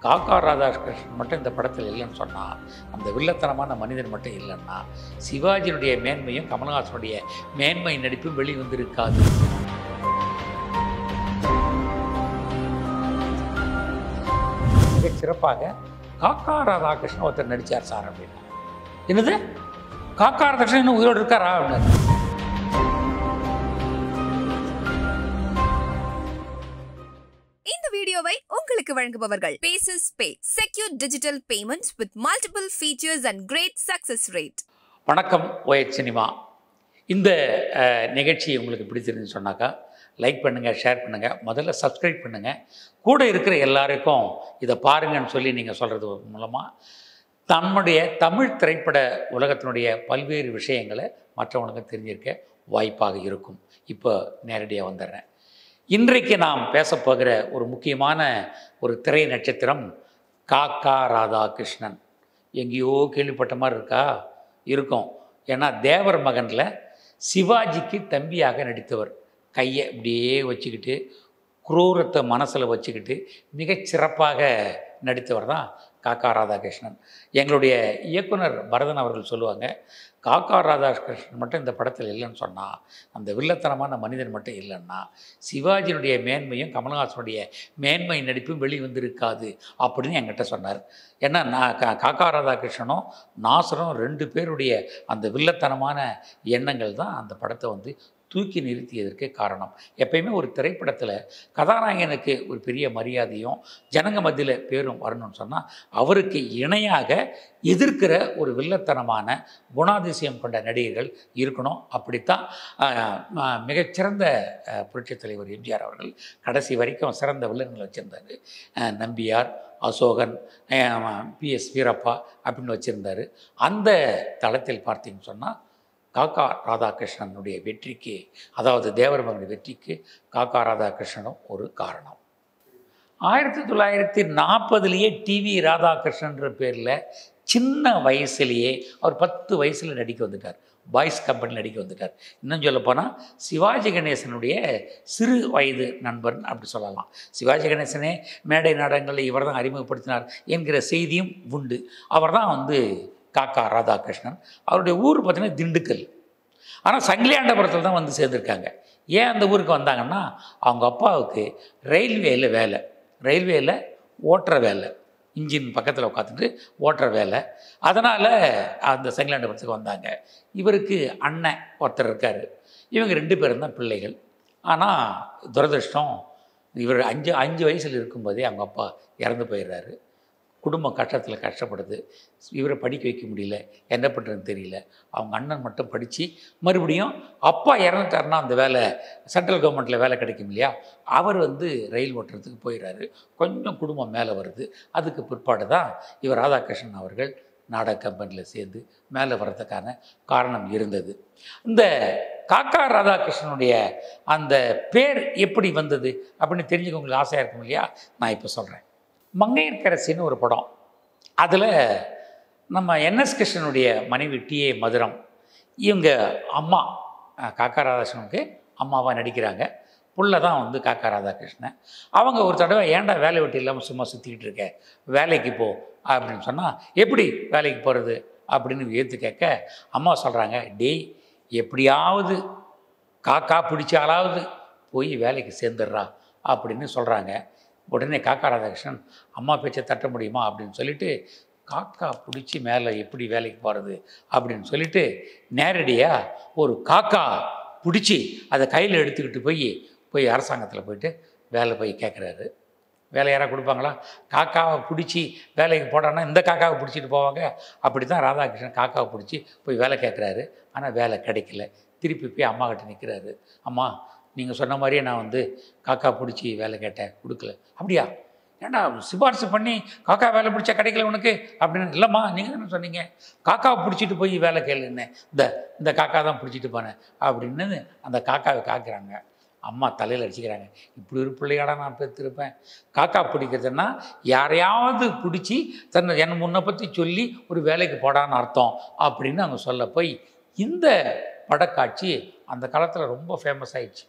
காக்கா ராதாகிருஷ்ணன் மட்டும் இந்த படத்தில் இல்லைன்னு சொன்னால், அந்த வில்லத்தனமான மனிதன் மட்டும் இல்லைன்னா, சிவாஜியினுடைய மேன்மையும் கமல்ஹாசனுடைய மேன்மை நடிப்பும் வெளிவந்திருக்காது. மிகச் சிறப்பாக காக்கா ராதாகிருஷ்ணன் ஒருத்தர் நடித்தார் சார் அப்படின்னா, என்னது காக்கா ராதாகிருஷ்ணன் இன்னும் உயிரோடு இருக்காரா அப்படின்னு. இந்த வீடியோவை உங்களுக்கு வழங்குபவர்கள் பேசஸ் Pay, secure digital payments with multiple features and great success rate. வணக்கம் ஒயட் சினிமா. இந்த நிகழ்ச்சி உங்களுக்கு பிடிச்சிருந்துன்னு சொன்னாக்கா லைக் பண்ணுங்கள், ஷேர் பண்ணுங்கள், முதல்ல சப்ஸ்கிரைப் பண்ணுங்கள். கூட இருக்கிற எல்லாருக்கும் இதை பாருங்கன்னு சொல்லி நீங்கள் சொல்கிறது மூலமாக நம்முடைய தமிழ் திரைப்பட உலகத்தினுடைய பல்வேறு விஷயங்களை மற்றவங்களுக்கு தெரிஞ்சிருக்க வாய்ப்பாக இருக்கும். இப்போ நேரடியாக வந்துடுறேன். இன்றைக்கு நாம் பேசப்போகிற ஒரு முக்கியமான ஒரு திரை நட்சத்திரம் காக்கா ராதாகிருஷ்ணன். எங்கேயோ கேள்விப்பட்ட மாதிரி இருக்கும். ஏன்னா தேவர் மகனில் சிவாஜிக்கு தம்பியாக நடித்தவர். கையை இப்படியே வச்சுக்கிட்டு குரூரத்தை மனசில் வச்சுக்கிட்டு மிகச் சிறப்பாக நடித்தவர் தான் காக்கா ராதாகிருஷ்ணன். எங்களுடைய இயக்குனர் பரதன் அவர்கள் சொல்லுவாங்க, காக்கா ராதாகிருஷ்ணன் மட்டும் இந்த படத்தில் இல்லைன்னு சொன்னால், அந்த வில்லத்தனமான மனிதன் மட்டும் இல்லைன்னா, சிவாஜியினுடைய மேன்மையும் கமல்ஹாசனுடைய மேன்மை நடிப்பும் வெளிவந்திருக்காது அப்படின்னு என்கிட்ட சொன்னார். ஏன்னா நான் காக்கா ராதாகிருஷ்ணனும் நாசரும் ரெண்டு பேருடைய அந்த வில்லத்தனமான எண்ணங்கள் தான் அந்த படத்தை தூக்கி நிறுத்தியதற்கு காரணம். எப்பயுமே ஒரு திரைப்படத்தில் கதாநாயகனுக்கு ஒரு பெரிய மரியாதையும் ஜனங்க மத்தியில் பேரும் வரணும்னு சொன்னால், அவருக்கு இணையாக எதிர்க்கிற ஒரு வில்லத்தனமான குணாதிசயம் கொண்ட நடிகர்கள் இருக்கணும். அப்படித்தான் மிகச்சிறந்த புரட்சித் தலைவர் எம்ஜிஆர் அவர்கள் கடைசி வரைக்கும் சிறந்த வில்லன்களை வச்சுருந்தார். நம்பியார், அசோகன், PS வீரப்பா அப்படின்னு வச்சுருந்தார். அந்த தளத்தில் பார்த்தீங்கன்னு சொன்னால் காக்கா ராதாகிருஷ்ணனுடைய வெற்றிக்கு, அதாவது தேவர் மகனுடைய வெற்றிக்கு காக்கா ராதாகிருஷ்ணனும் ஒரு காரணம். 1940 டிவி ராதாகிருஷ்ணன்ற பேரில் சின்ன வயசுலேயே அவர் 10 வயசில் நடிக்க வந்துட்டார். பாய்ஸ் கம்பெனி நடிக்க வந்துட்டார். இன்னும் சொல்லப்போனால் சிவாஜி கணேசனுடைய சிறு வயது நண்பன் அப்படி சொல்லலாம். சிவாஜி கணேசனே மேடை நாடகங்களில் இவர் தான் அறிமுகப்படுத்தினார் என்கிற செய்தியும் உண்டு. அவர் தான் காக்கா ராதாகிருஷ்ணன். அவருடைய ஊர் பார்த்திங்கன்னா திண்டுக்கல். ஆனால் சங்கிலியாண்டபுரத்தில் தான் சேர்ந்துருக்காங்க. ஏன் அந்த ஊருக்கு வந்தாங்கன்னா, அவங்க அப்பாவுக்கு ரயில்வேயில் ஓட்டுற வேலை, இன்ஜின் பக்கத்தில் உட்காந்துட்டு ஓட்டுற வேலை. அதனால் அந்த சங்கிலியாண்டபுரத்துக்கு வந்தாங்க. இவருக்கு அண்ணன் ஒருத்தர் இருக்கார். இவங்க 2 பேரும் தான் பிள்ளைகள். ஆனால் துரதிருஷ்டம், இவர் 5 வயசில் இருக்கும்போதே அவங்க அப்பா இறந்து போயிடுறாரு. குடும்பம் கஷ்டப்படுது. இவரை படிக்க வைக்க முடியல, என்ன பண்ணுறதுன்னு தெரியல. அவங்க அண்ணன் மட்டும் படித்து மறுபடியும் அப்பா இறந்துட்டாருன்னா அந்த வேலை சென்ட்ரல் கவர்மெண்ட்டில் வேலை கிடைக்கும் இல்லையா, அவர் ரயில் ஓட்டுறதுக்கு போயிடுறாரு. கொஞ்சம் குடும்பம் மேலே வருது. அதுக்கு பிற்பாடு தான் இவர் ராதாகிருஷ்ணன் அவர்கள் நாடக கம்பெனியில் சேர்ந்து மேலே வர்றதுக்கான காரணம் இருந்தது. இந்த காக்கா ராதாகிருஷ்ணனுடைய அந்த பேர் எப்படி வந்தது அப்படின்னு தெரிஞ்சுக்க உங்களுக்கு ஆசையாக இருக்கும் இல்லையா, நான் இப்போ சொல்கிறேன். மங்கையர்க்கரசின்னு ஒரு படம். அதில் நம்ம NS கிருஷ்ணனுடைய மனைவி TA மதுரம், இவங்க அம்மா காக்கா ராதாகிருஷ்ணனுக்கு அம்மாவாக நடிக்கிறாங்க. புள்ள தான் காக்கா ராதாகிருஷ்ணன். அவங்க ஒரு தடவை, ஏன்டா வேலை வெட்டி இல்லாமல் சும்மா சுற்றிக்கிட்டு இருக்க, வேலைக்கு போ அப்படின்னு சொன்னால், எப்படி வேலைக்கு போகிறது அப்படின்னு ஏற்று கேட்க, அம்மா சொல்கிறாங்க, டேய் எப்படியாவது காக்கா பிடிச்சாலாவது போய் வேலைக்கு சேர்ந்துடுறா அப்படின்னு சொல்கிறாங்க. உடனே காக்கா ராதாகிருஷ்ணன், அம்மா பேச்சை தட்ட முடியுமா அப்படின்னு சொல்லிட்டு, காக்கா பிடிச்சி மேலே எப்படி வேலைக்கு போகிறது அப்படின்னு சொல்லிட்டு நேரடியாக ஒரு காக்கா பிடிச்சி அதை கையில் எடுத்துக்கிட்டு போய் அரசாங்கத்தில் போயிட்டு வேலை போய் கேட்குறாரு. வேலை யாராவது கொடுப்பாங்களா? காக்காவை பிடிச்சி வேலைக்கு போடான்னா இந்த காக்காவை பிடிச்சிட்டு போவாங்க. அப்படி தான் ராதாகிருஷ்ணன் காக்காவை பிடிச்சி போய் வேலை கேட்குறாரு. ஆனால் வேலை கிடைக்கல. திருப்பி போய் அம்மா கிட்ட நிற்கிறாரு. அம்மா, நீங்கள் சொன்ன மாதிரியே நான் காக்கா பிடிச்சி வேலை கேட்டேன், கொடுக்கல. அப்படியா? ஏன்டா சிபாரிசு பண்ணி காக்கா வேலை பிடிச்சா கிடைக்கல உனக்கு அப்படின்னு? இல்லைம்மா, நீங்கள் தானே சொன்னீங்க காக்காவை பிடிச்சிட்டு போய் வேலை கேளுன்னு. இந்த காக்கா தான் பிடிச்சிட்டு போனேன் அப்படின்னு அந்த காக்காவை காக்குறாங்க. அம்மா தலையில் அடிச்சுக்கிறாங்க. இப்படி ஒரு பிள்ளையாடா நான் பெற்றிருப்பேன். காக்கா பிடிக்கிறதுன்னா யாரையாவது பிடிச்சி என்னை முன்னை பற்றி சொல்லி ஒரு வேலைக்கு போடான்னு அர்த்தம் அப்படின்னு அவங்க சொல்ல போய் இந்த படக்காட்சி அந்த காலத்தில் ரொம்ப ஃபேமஸ் ஆயிடுச்சு.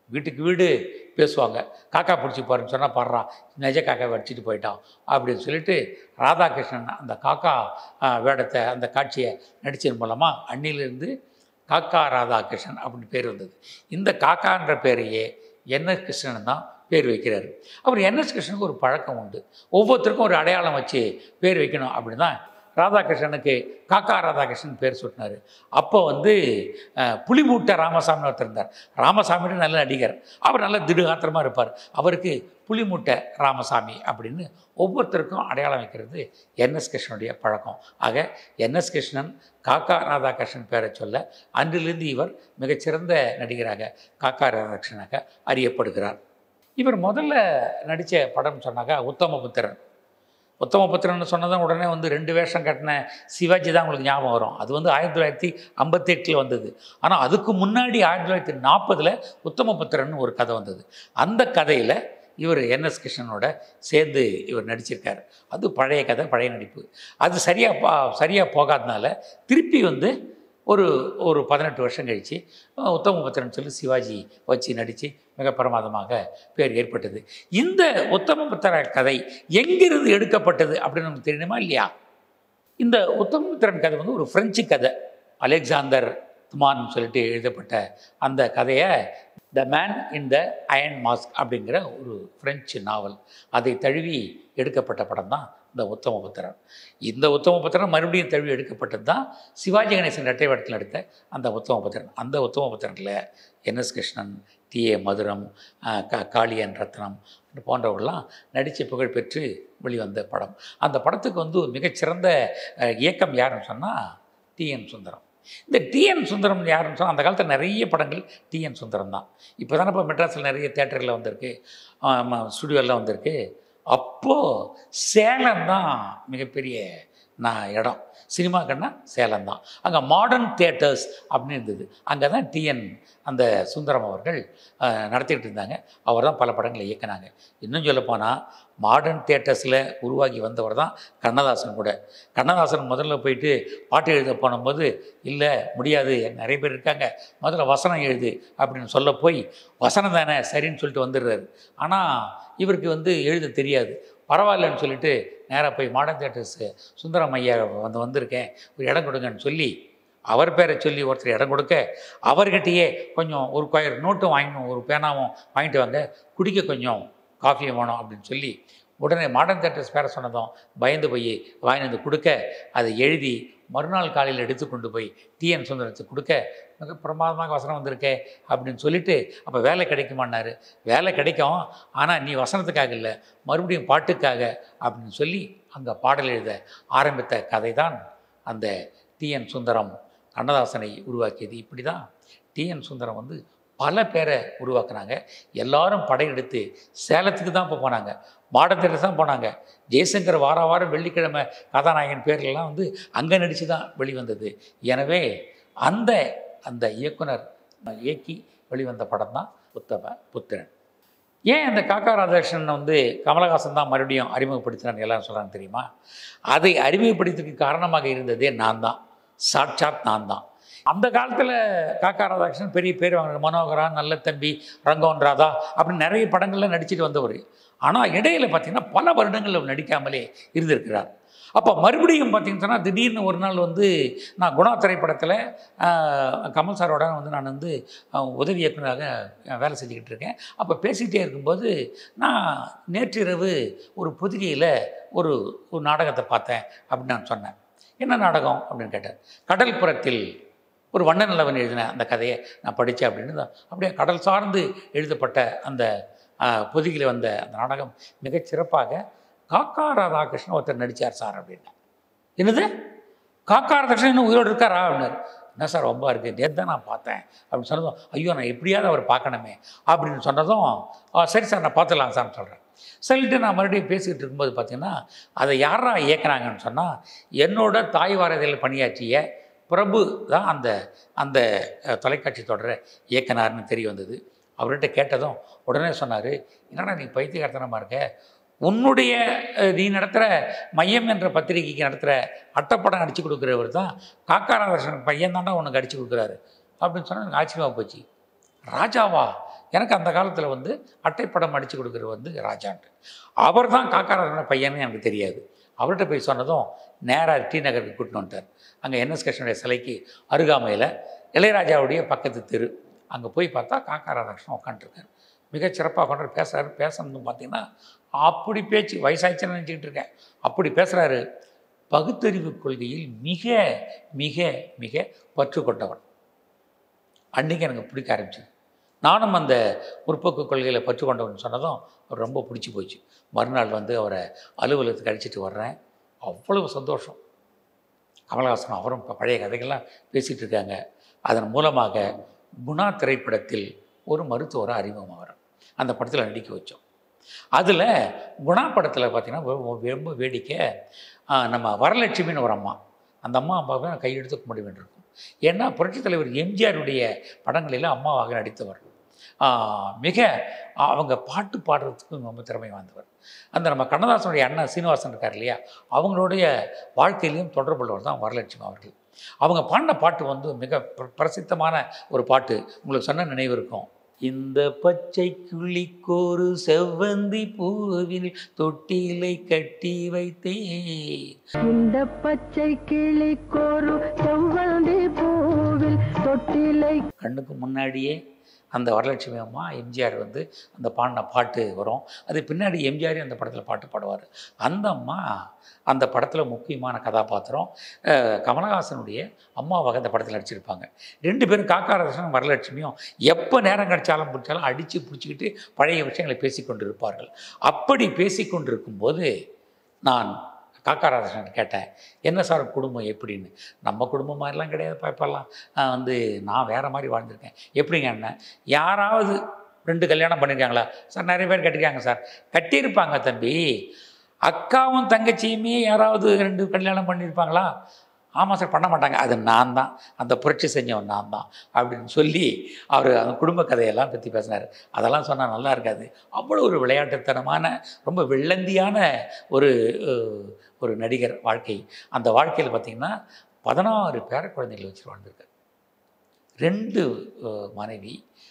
வீட்டுக்கு வீடு பேசுவாங்க. காக்கா பிடிச்சி பாருன்னு சொன்னால் பாடுறான், நிஜ காக்கா அடிச்சிட்டு போயிட்டான் அப்படின்னு சொல்லிட்டு ராதாகிருஷ்ணன் அந்த காக்கா வேடத்தை அந்த காட்சியை நடிச்சது மூலமாக அன்னிலிருந்து காக்கா ராதாகிருஷ்ணன் அப்படின்னு பேர் வந்தது. இந்த காக்கான்ற பேரையே என்எஸ் கிருஷ்ணன் தான் பேர் வைக்கிறாரு. அவர் என்எஸ் கிருஷ்ணனுக்கு ஒரு பழக்கம் உண்டு, ஒவ்வொருத்தருக்கும் ஒரு அடையாளம் வச்சு பேர் வைக்கணும் அப்படின்னு தான் ராதாகிருஷ்ணனுக்கு காக்கா ராதாகிருஷ்ணன் பேர் சூட்டினார். அப்போ வந்து புலிமூட்டை ராமசாமி ஒருத்தர் இருந்தார். ராமசாமின்னு நல்ல நடிகர், அவர் நல்ல திடுகாத்திரமாக இருப்பார். அவருக்கு புலிமூட்டை ராமசாமி அப்படின்னு ஒவ்வொருத்தருக்கும் அடையாளம் வைக்கிறது என்எஸ் கிருஷ்ணனுடைய பழக்கம். ஆக என்எஸ் கிருஷ்ணன் காக்கா ராதாகிருஷ்ணன் பேரை சொல்ல அன்றிலிருந்து இவர் மிகச்சிறந்த நடிகராக காக்கா ராதாகிருஷ்ணனாக அறியப்படுகிறார். இவர் முதல்ல நடித்த படம் சொன்னாக்கா உத்தமபுத்திரன். உத்தமபுத்திரன் சொன்னதான் உடனே வந்து 2 வேஷம் கட்டின சிவாஜி தான் உங்களுக்கு ஞாபகம் வரும். அது வந்து 1958 வந்தது. ஆனால் அதுக்கு முன்னாடி 1940 உத்தமபுத்திரன் ஒரு கதை வந்தது. அந்த கதையில் இவர் என்எஸ் கிருஷ்ணனோட சேர்ந்து இவர் நடிச்சிருக்கார். அது பழைய கதை, பழைய நடிப்பு. அது சரியாக போகாதனால திருப்பி வந்து ஒரு 18 வருஷம் கழித்து உத்தமபுத்திரன் சொல்லி சிவாஜி வச்சு நடித்து மிக பிரமாதமாக பேர் ஏற்பட்டது. இந்த உத்தமபுத்திர கதை எங்கிருந்து எடுக்கப்பட்டது அப்படின்னு நமக்கு தெரியணுமா இல்லையா? இந்த உத்தமபுத்திரன் கதை வந்து ஒரு ஃப்ரெஞ்சு கதை. அலெக்சாண்டர் துமான் சொல்லிட்டு எழுதப்பட்ட அந்த கதையை the man in the iron mask அப்படிங்கிற ஒரு ஃப்ரெஞ்சு நாவல், அதை தழுவி எடுக்கப்பட்ட படம் தான் இந்த உத்தமபுத்திரன். இந்த உத்தமபுத்திரன் மறுபடியும் தழுவி எடுக்கப்பட்டது தான் சிவாஜி கணேசன் இரட்டை வேடத்தில் எடுத்த அந்த உத்தமபுத்திரன். அந்த உத்தமபுத்திரனில் என்எஸ் கிருஷ்ணன், டி.ஏ. மதுரம், காளியன் ரத்னம் போன்றவர்கள்லாம் நடித்த புகழ் பெற்று வெளிவந்த படம். அந்த படத்துக்கு வந்து மிகச்சிறந்த இயக்கம் யாருன்னு சொன்னால் டி.என். சுந்தரம். இந்த டி.என். சுந்தரம் யாருன்னு சொன்னால் அந்த காலத்தில் நிறைய படங்கள் டி.என். சுந்தரம் தான். இப்போ தானே இப்போ மெட்ராஸில் நிறைய தேட்டரில் வந்திருக்கு, ஸ்டுடியோலாம் வந்திருக்கு. அப்போது சேலம் தான் மிகப்பெரிய இடம், சினிமாக்கன்னா சேலம் தான். அங்கே மாடர்ன் தியேட்டர்ஸ் அப்படின்னு இருந்தது. அங்கே தான் டி.என். அந்த சுந்தரம் அவர்கள் நடத்திக்கிட்டு இருந்தாங்க. அவர் தான் பல படங்களை இயக்கினாங்க. இன்னும் சொல்லப்போனால் மாடர்ன் தியேட்டர்ஸில் உருவாகி வந்தவர் தான் கண்ணதாசன் கூட. கண்ணதாசன் முதல்ல போயிட்டு பாட்டு எழுத போனும்போது, இல்லை முடியாது, நிறைய பேர் இருக்காங்க, முதல்ல வசனம் எழுது அப்படின்னு சொல்ல போய் வசனம் தானே சரின்னு சொல்லிட்டு வந்துடுறாரு. ஆனால் இவருக்கு வந்து எழுத தெரியாது. பரவாயில்லன்னு சொல்லிட்டு நேராக போய் மாடர்ன் தியேட்டர்ஸு சுந்தரம் ஐயா வந்திருக்கேன், ஒரு இடம் கொடுங்கன்னு சொல்லி அவர் பேரை சொல்லி ஒருத்தர் இடம் கொடுக்க, அவர்கிட்டயே கொஞ்சம் ஒரு கொயர் நோட்டும் வாங்கணும், ஒரு பேனாவும் வாங்கிட்டு வாங்க, குடிக்க கொஞ்சம் காஃபியும் வேணும் அப்படின்னு சொல்லி உடனே மாடர்ன் தியேட்டர்ஸ் பேரை சொன்னதும் பயந்து போய் வாங்கிட்டு வந்து கொடுக்க, அதை எழுதி மறுநாள் காலையில் எடுத்துக்கொண்டு போய் டி.என். சுந்தரத்துக்கு கொடுக்க, மிக பிரமாதமாக வசனம் வந்திருக்கே அப்படின்னு சொல்லிட்டு, அப்போ வேலை கிடைக்குமான்னாரு. வேலை கிடைக்கும், ஆனால் நீ வசனத்துக்காக இல்லை, மறுபடியும் பாட்டுக்காக அப்படின்னு சொல்லி அங்கே பாடல் எழுத ஆரம்பித்த கதை தான் அந்த டி.என். சுந்தரம் கண்ணதாசனை உருவாக்கியது. இப்படி தான் டி.என். சுந்தரம் வந்து பல பேரை உருவாக்குனாங்க. எல்லாரும் படையெடுத்து சேலத்துக்கு தான் இப்போ போனாங்க, மாடர்ன் தியேட்டர்ஸ் தான் போனாங்க. ஜெய்சங்கர் வாரம் வெள்ளிக்கிழமை கதாநாயகன் பேர்கள்லாம் வந்து அங்கே நடித்து தான் வெளிவந்தது. எனவே அந்த அந்த இயக்குனர் இயக்கி வெளிவந்த படம் தான் உத்தமபுத்திரன். ஏன் அந்த காக்கா ராதாகிருஷ்ணன் வந்து கமலஹாசன் தான் மறுபடியும் அறிமுகப்படுத்தினான்னு எல்லாரும் சொல்கிறாங்க தெரியுமா? அதை அறிமுகப்படுத்துறதுக்கு காரணமாக இருந்ததே நான் தான், சாட்சாத் நான் தான். அந்த காலத்தில் காக்கா ராதாகிருஷ்ணன் பெரிய பேர் வாங்கினார். மனோகரா, நல்ல தம்பி, ரங்கோன் ராதா அப்படின்னு நிறைய படங்களில் நடிச்சுட்டு வந்தவர். ஆனால் இடையில் பார்த்திங்கன்னா பல வருடங்கள் நடிக்காமலே இருந்திருக்கிறார். அப்போ மறுபடியும் பார்த்திங்கன்னு சொன்னால் திடீர்னு ஒரு நாள் வந்து நான் குணா திரைப்படத்தில் கமல் சாரோட வந்து நான் வந்து உதவி இயக்குனராக வேலை செஞ்சுக்கிட்டு இருக்கேன். அப்போ பேசிக்கிட்டே இருக்கும்போது நான் நேற்றிரவு ஒரு பொதிகையில் ஒரு நாடகத்தை பார்த்தேன் அப்படின்னு நான் சொன்னேன். என்ன நாடகம் அப்படின்னு கேட்டார். கடல்புறத்தில் ஒரு வண்ண நிலவன் எழுதின அந்த கதையை நான் படித்தேன் அப்படின்னு. அப்படியே கடல் சார்ந்து எழுதப்பட்ட அந்த பொதிகையில் வந்த அந்த நாடகம் மிகச்சிறப்பாக காக்கா ராதாகிருஷ்ணன் ஒருத்தர் நடித்தார் சார் அப்படின்னா. என்னது, காக்கா ராதாகிருஷ்ணன் இன்னும் உயிரோடு இருக்காரா அப்படின்னாரு. என்ன சார் ரொம்ப இருக்குது, நேற்று தான் நான் பார்த்தேன் அப்படின்னு சொன்னதும், ஐயோ நான் எப்படியாவது அவர் பார்க்கணுமே அப்படின்னு சொன்னதும், சரி சார் நான் பார்த்துடலாம் சார்னு சொல்கிறேன். சொல்லிட்டு நான் மறுபடியும் பேசிக்கிட்டு இருக்கும்போது பார்த்தீங்கன்னா, அதை யாரா இயக்குனாங்கன்னு சொன்னால் என்னோட தாய் வாரதியில் பணியாற்றிய பிரபு தான் அந்த அந்த தொலைக்காட்சி தொடரை இயக்குனார்னு தெரிய வந்தது. அவர்கிட்ட கேட்டதும் உடனே சொன்னார், என்னடா நீ பைத்தியகாரத்தனமாக இருக்க, உன்னுடைய நீ நடத்துகிற மையம் என்ற பத்திரிகைக்கு நடத்துகிற அட்டைப்படம் அடித்து கொடுக்குறவர் தான் காக்கா ராதாகிருஷ்ணன் பையன் தாண்டா உனக்கு அடித்து கொடுக்குறாரு அப்படின்னு சொன்னால் எனக்கு ஆச்சரியமாக போச்சு. ராஜாவா, எனக்கு அந்த காலத்தில் வந்து அட்டைப்படம் அடித்து கொடுக்குறது வந்து ராஜான்ட்டு. அவர் தான் காக்கா ராதாகிருஷ்ணன் பையன்னு எனக்கு தெரியாது. அவர்கிட்ட போய் சொன்னதும் நேராக டி நகருக்கு கூட்டின்னு வந்துட்டார். அங்கே என்எஸ் கிருஷ்ணனுடைய சிலைக்கு அருகாமையில் இளையராஜாவுடைய பக்கத்து தெரு. அங்கே போய் பார்த்தா காக்கா ராதாகிருஷ்ணன் உட்காந்துருக்கார். மிகச்சிறப்பாக கொண்டு பேசுகிறாரு. பேசணும்னு பார்த்தீங்கன்னா அப்படி பேச்சு, வயசாச்சுன்னு நினச்சிக்கிட்டு இருக்கேன், அப்படி பேசுகிறாரு. பகுத்தறிவு கொள்கையில் மிக மிக மிக பற்று கொண்டவன். அன்றைக்கி எனக்கு பிடிக்க ஆரம்பிச்சது. நானும் அந்த முற்போக்கு கொள்கையில் பற்று கொண்டவன் சொன்னதும் அவர் ரொம்ப பிடிச்சி போச்சு. மறுநாள் வந்து அவரை அலுவலகத்துக்கு அழைச்சிட்டு வர்றேன். அவ்வளவு சந்தோஷம். கமலஹாசன் அவரும் இப்போ பழைய கதைகள்லாம் பேசிகிட்டு இருக்காங்க. அதன் மூலமாக குணா திரைப்படத்தில் ஒரு மருத்துவராக அறிமுகமாகிறார். அந்த படத்தில் நடிக்க வச்சோம். அதில் குணா படத்தில் பார்த்திங்கன்னா ரொம்ப வேடிக்கை, நம்ம வரலட்சுமின்னு ஒரு அம்மா, அந்த அம்மா அப்பாவை நான் கையெடுத்து கும்பிட வேண்டியிருக்கும். ஏன்னா புரட்சித் தலைவர் எம்ஜிஆருடைய படங்களில் அம்மாவாக நடித்தவர். மிக அவங்க பாட்டு பாடுறதுக்கும் ரொம்ப திறமை வாய்ந்தவர். அந்த நம்ம கண்ணதாசனுடைய அண்ணன் சீனிவாசன் இருக்கார் இல்லையா, அவங்களுடைய வாழ்க்கையிலையும் தொடர்புள்ளவர் தான் வரலட்சுமி அவர்கள். அவங்க பாடின பாட்டு வந்து மிக பிரசித்தமான ஒரு பாட்டு, உங்களுக்கு சொன்ன நினைவு இருக்கும். இந்த பச்சை கிளிக்கோரு செவ்வந்தி பூவில் தொட்டிலை கட்டி வைத்தேன். இந்த பச்சை கிளிக்கோரு செவ்வந்தி பூவில் தொட்டிலை. கண்ணுக்கு முன்னாடியே அந்த வரலட்சுமி அம்மா எம்ஜிஆர் வந்து அந்த பாடின பாட்டு வரும். அது பின்னாடி எம்ஜிஆரே அந்த படத்தில் பாட்டு பாடுவார். அந்த அம்மா அந்த படத்தில் முக்கியமான கதாபாத்திரம். கமலஹாசனுடைய அம்மாவாக அந்த படத்தில் நடிச்சிருப்பாங்க. 2 பேரும் காக்கா ராதாகிருஷ்ணன் வரலட்சுமியும் எப்போ நேரம் கிடைச்சாலும் பிடிச்சாலும் அடித்து பிடிச்சிக்கிட்டு பழைய விஷயங்களை பேசி கொண்டு இருப்பார்கள். அப்படி பேசி கொண்டிருக்கும்போது நான் காக்கா ராதாகிருஷ்ணன் கேட்டேன், என்ன சார் குடும்பம் எப்படின்னு. நம்ம குடும்பம் மாதிரிலாம் கிடையாது பாப்பெல்லாம், வந்து நான் வேறு மாதிரி வாழ்ந்திருக்கேன். எப்படிங்க அண்ணன், யாராவது 2 கல்யாணம் பண்ணியிருக்காங்களா சார்? நிறைய பேர் கட்டிருக்காங்க சார். கட்டியிருப்பாங்க தம்பி. அக்காவும் தங்கச்சியுமே யாராவது 2 கல்யாணம் பண்ணியிருப்பாங்களா? ஆமாம் சார், பண்ண மாட்டாங்க. அது நான் தான், அந்த புரட்சி செஞ்சவன் நான் தான் அப்படின்னு சொல்லி அவர் அந்த குடும்ப கதையெல்லாம் பற்றி பேசினார். அதெல்லாம் சொன்னால் நல்லா இருக்காது. அவ்வளோ ஒரு விளையாட்டுத்தனமான ரொம்ப வெள்ளந்தியான ஒரு நடிகர் வாழ்க்கை. அந்த வாழ்க்கையில் பார்த்திங்கன்னா 16 பேர குழந்தைகள் வச்சு வாழ்ந்திருக்கார். 2 மனைவி,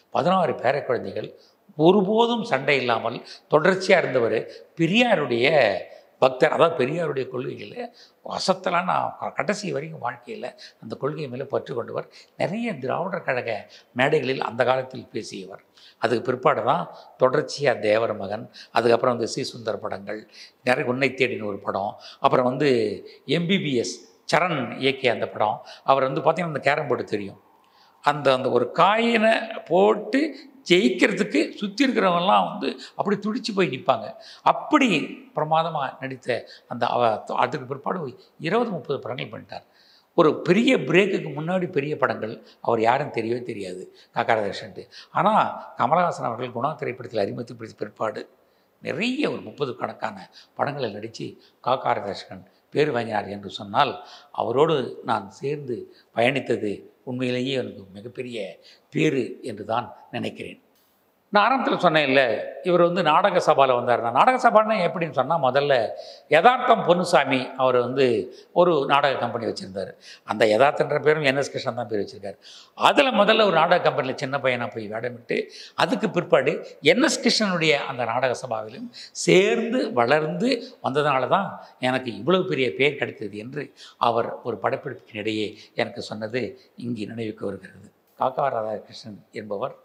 16 பேர குழந்தைகள். ஒருபோதும் சண்டை இல்லாமல் தொடர்ச்சியாக இருந்தவர். பெரியாருடைய பக்தர். அதாவது பெரியாருடைய கொள்கையில் வசத்தலான கடைசி வரைக்கும் வாழ்க்கையில் அந்த கொள்கை மேலே பற்று கொண்டவர். நிறைய திராவிடர் கழக மேடைகளில் அந்த காலத்தில் பேசியவர். அதுக்கு பிற்பாடு தான் தொடர்ச்சியாக தேவர் மகன், அதுக்கப்புறம் வந்து சி சுந்தர் படங்கள், நிறைய உன்னை தேடின ஒரு படம், அப்புறம் வந்து எம்பிபிஎஸ் சரண் இயக்கிய அந்த படம். அவர் வந்து பார்த்திங்கன்னா அந்த கேரம் போர்டு தெரியும், அந்த அந்த ஒரு காயினை போட்டு ஜெயிக்கிறதுக்கு சுற்றி இருக்கிறவங்கலாம் வந்து அப்படி துடிச்சு போய் நிற்பாங்க. அப்படி பிரமாதமாக நடித்த அந்த அதுக்கு பிற்பாடு 20-30 படங்கள் பண்ணிட்டார். ஒரு பெரிய பிரேக்குக்கு முன்னாடி பெரிய படங்கள் அவர் யாரும் தெரியவே தெரியாது காக்கா ராதாகிருஷ்ணன். ஆனால் கமலஹாசன் அவர்கள் குணா திரைப்படத்தில் அறிமுகப்படுத்தி பிற்பாடு நிறைய ஒரு 30 கணக்கான படங்களில் நடித்து காக்கா ராதாகிருஷ்ணன் பேர் வாங்கினார் என்று சொன்னால் அவரோடு நான் சேர்ந்து பயணித்தது உண்மையிலேயே எனக்கு மிகப்பெரிய பேரு என்று தான் நினைக்கிறேன். நான் ஆரம்பத்தில் சொன்னேன் இல்லை, இவர் வந்து நாடக சபாவில் வந்தார். நான் நாடக சபான்னா எப்படின்னு சொன்னால், முதல்ல யதார்த்தம் பொன்னுசாமி அவர் வந்து ஒரு நாடக கம்பெனி வச்சுருந்தார். அந்த யதார்த்தன்ற பேரும் என்எஸ் கிருஷ்ணன் தான் பேர் வச்சுருக்கார். அதில் முதல்ல ஒரு நாடக கம்பெனியில் சின்ன பையனாக போய் வேடமிட்டு, அதுக்கு பிற்பாடு என்எஸ் கிருஷ்ணனுடைய அந்த நாடக சபாவிலும் சேர்ந்து வளர்ந்து வந்ததுனால தான் எனக்கு இவ்வளவு பெரிய பேர் கிடைத்தது என்று அவர் ஒரு படப்பிடிப்பினிடையே எனக்கு சொன்னது இங்கே நினைவுக்கு வருகிறது. காக்கா ராதாகிருஷ்ணன் என்பவர்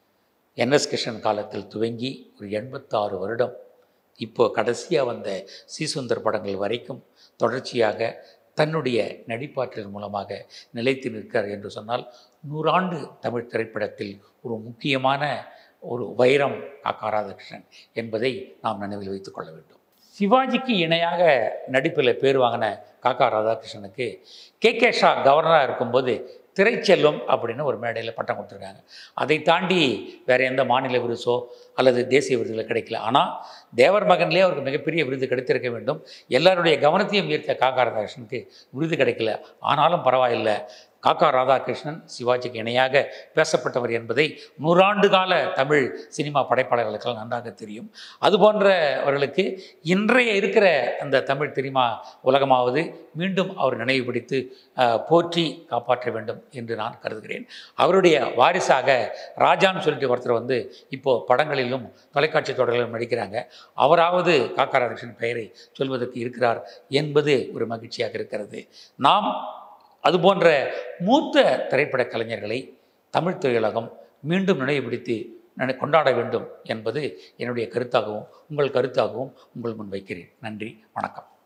என்எஸ் கிருஷ்ணன் காலத்தில் துவங்கி ஒரு 86 வருடம் இப்போது கடைசியாக வந்த சீசுந்தர் படங்கள் வரைக்கும் தொடர்ச்சியாக தன்னுடைய நடிப்பாற்றல் மூலமாக நிலைத்து நிற்கிறார் என்று சொன்னால் 100 ஆண்டு தமிழ் திரைப்படத்தில் ஒரு முக்கியமான ஒரு வைரம் காக்கா ராதாகிருஷ்ணன் என்பதை நாம் நினைவில் வைத்து கொள்ள வேண்டும். சிவாஜிக்கு இணையாக நடிப்பில் பேர் வாங்கின காக்கா ராதாகிருஷ்ணனுக்கு கே ஷா கவர்னராக இருக்கும்போது திரைச்செல்வம் அப்படின்னு ஒரு மேடையில் பட்டம் கொடுத்துருக்காங்க. அதை தாண்டி வேறு எந்த மாநில விருதோ அல்லது தேசிய விருதுகளை கிடைக்கல. ஆனால் தேவர் மகன்லேயே அவருக்கு மிகப்பெரிய விருது கிடைத்திருக்க வேண்டும். எல்லாருடைய கவனத்தையும் ஈர்த்த காக்கா ராதாகிருஷ்ணனுக்கு விருது கிடைக்கல. ஆனாலும் பரவாயில்லை, காக்கா ராதாகிருஷ்ணன் சிவாஜிக்கு இணையாக பேசப்பட்டவர் என்பதை 100 ஆண்டு கால தமிழ் சினிமா படைப்பாளர்களுக்கெல்லாம் நன்றாக தெரியும். அதுபோன்றவர்களுக்கு இன்றைய இருக்கிற அந்த தமிழ் சினிமா உலகமாவது மீண்டும் அவர் நினைவுபடுத்தி போற்றி காப்பாற்ற வேண்டும் என்று நான் கருதுகிறேன். அவருடைய வாரிசாக ராஜான்னு சொல்லிட்டு ஒருத்தர் இப்போது படங்களிலும் தொலைக்காட்சி தொடர்களிலும் நடிக்கிறாங்க. அவராவது காக்கா ராதாகிருஷ்ணன் பெயரை சொல்வதற்கு இருக்கிறார் என்பது ஒரு மகிழ்ச்சியாக இருக்கிறது. நாம் அதுபோன்ற மூத்த திரைப்பட கலைஞர்களை தமிழ் திரையுலகம் மீண்டும் நினைவுபடுத்தி கொண்டாட வேண்டும் என்பது என்னுடைய கருத்தாகவும் உங்கள் கருத்தாகவும் உங்கள் முன் வைக்கிறேன். நன்றி, வணக்கம்.